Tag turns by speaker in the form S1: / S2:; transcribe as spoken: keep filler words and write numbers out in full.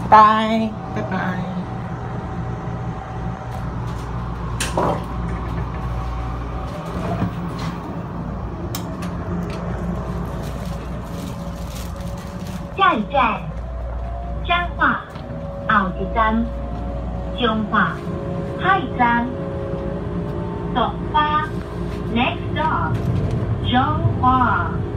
S1: 拜拜拜。
S2: 下一站，彰化，后一站，彰化，下一站，东巴 ，next stop，彰化。